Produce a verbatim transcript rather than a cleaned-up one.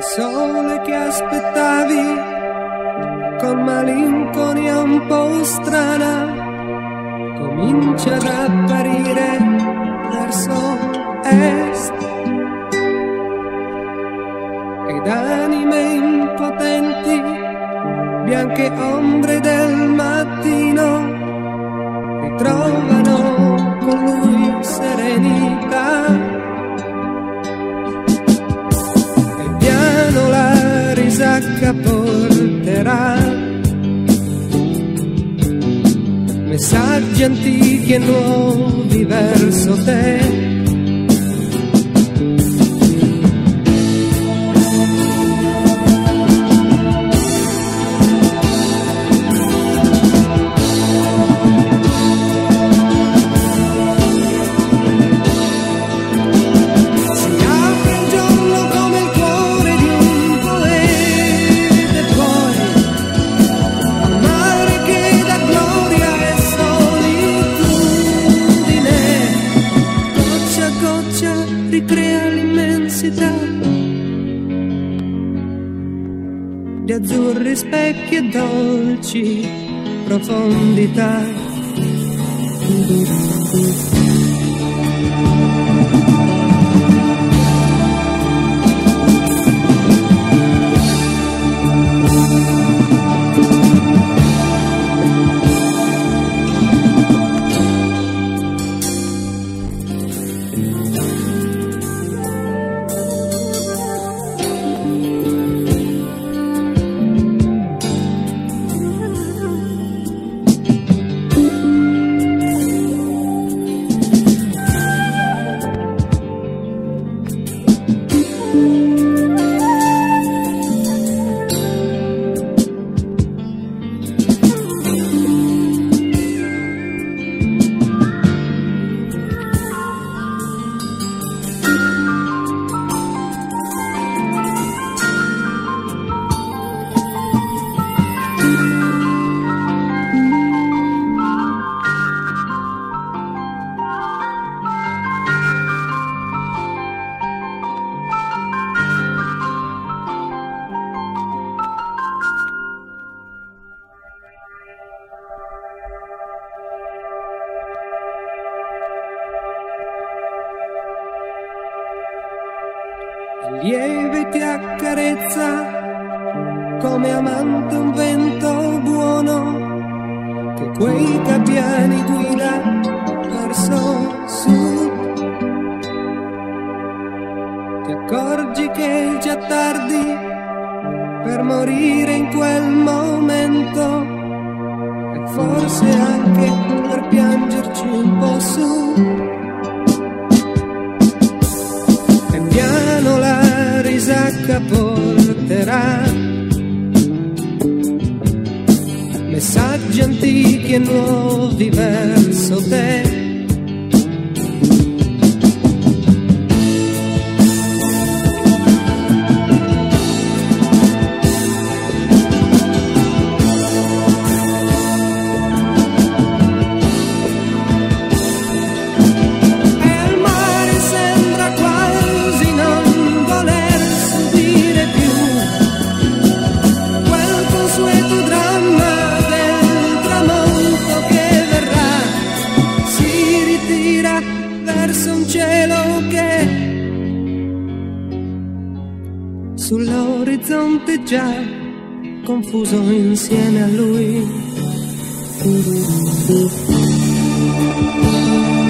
sole che aspettavi con malinconia un po' strana comincia ad apparire verso est, ed anime impotenti, bianche ombre del mattino, ritrovano con lui serenità, e piano la risacca porterà messaggi antichi e nuovi verso te. Ricrea l'immensità di azzurri specchi e dolci profondità. Lieve ti accarezza come amante un vento buono che quei gabbiani guida verso sud. Ti accorgi che è già tardi per morire in quel momento e forse anche per piangerci un po' su. E piano la risacca porterà messaggi antichi e nuovi verso te. Sull'orizzonte già confuso insieme a lui.